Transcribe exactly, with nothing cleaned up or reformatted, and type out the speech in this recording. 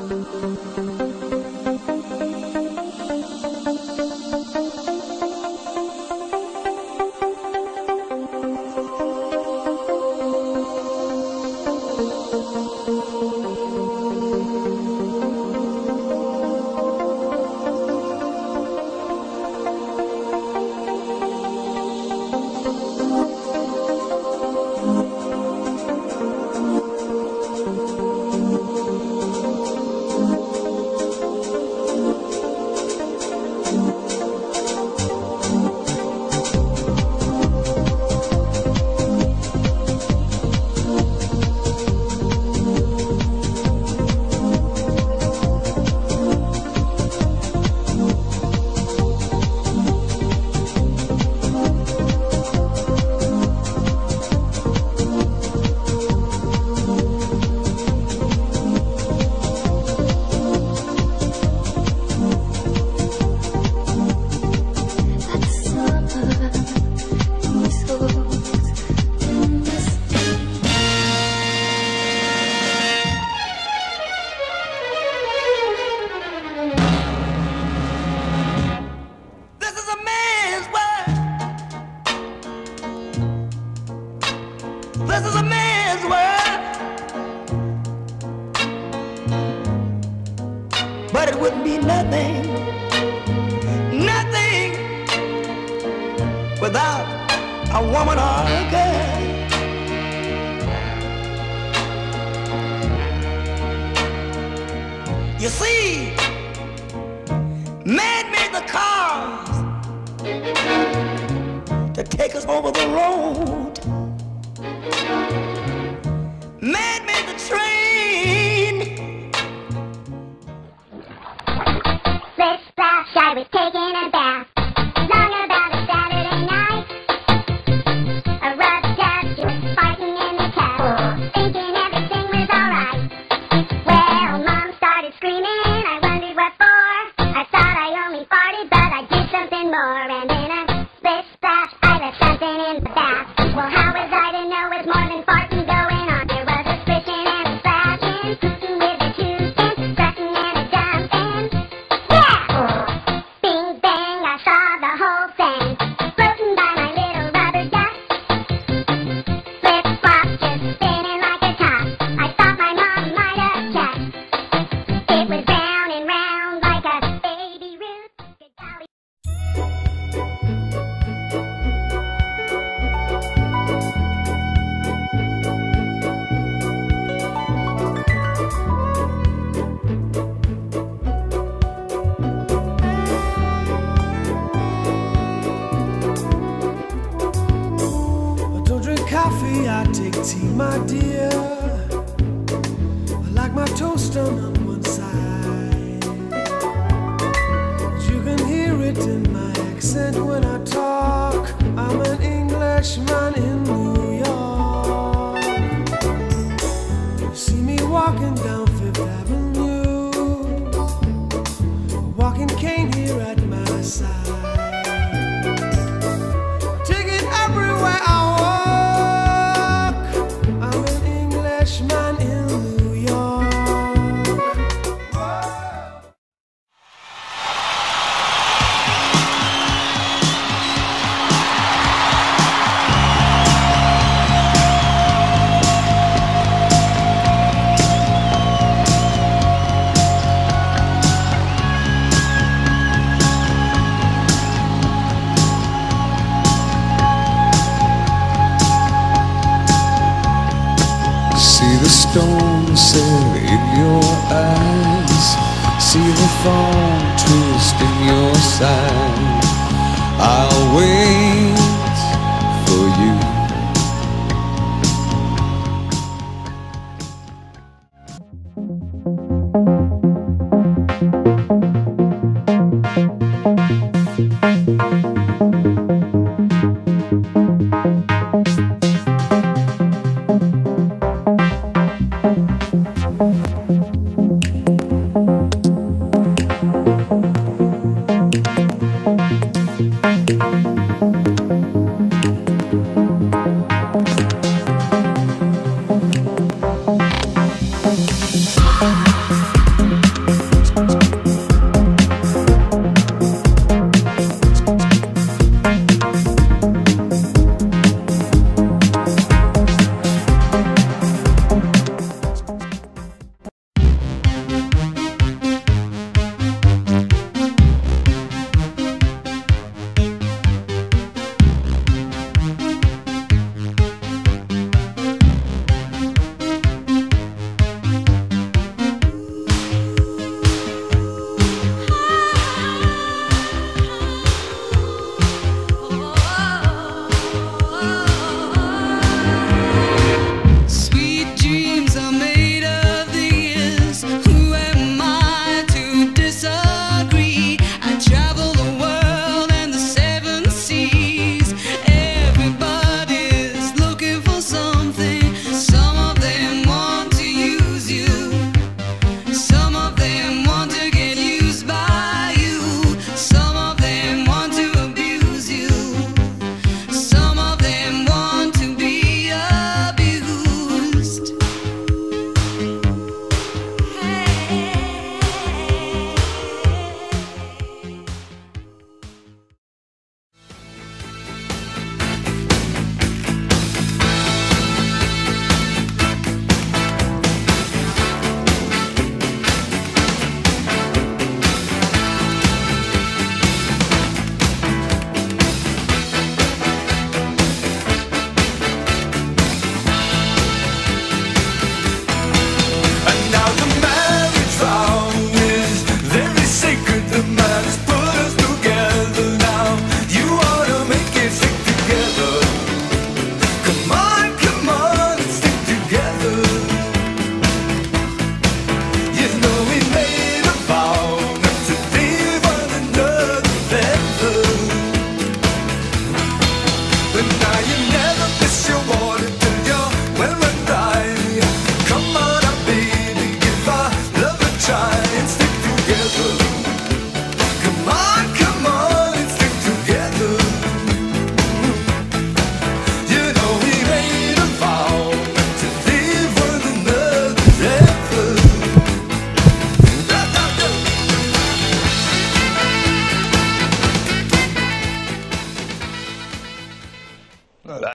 This is a man's world, but it wouldn't be nothing, nothing without a woman or a girl. You see, man made the cars to take us over the road. Man made the train. Splish splash, I was taking a bath. Long about a Saturday night. A rough dab just fighting in the tap, thinking everything was alright. Well, Mom started screaming, I wondered what for. I thought I only farted, but I did something more. And in a splish splash, I left something in the bath. Well, how was I to know it was more than farting going on? There was a splishing and a splashing, cooking with a two-cent, sucking and a dumping. Yeah! Bing bang, I saw the whole thing, floating by my little rubber duck. Flip flop, just spinning like a top. I thought my mom might have checked. It was round and round like a baby root. Good golly. I don't drink coffee, I take tea, my dear. I like my toast done on one side. You can hear it in my accent when I talk. I'm an Englishman in New York. You see me walking down Fifth Avenue, a walking cane here at my side. Take it everywhere I walk. I'm an Englishman in New York. See the stone set in your eyes, see the thorn twist in your side. I'll wait for you. Thank you.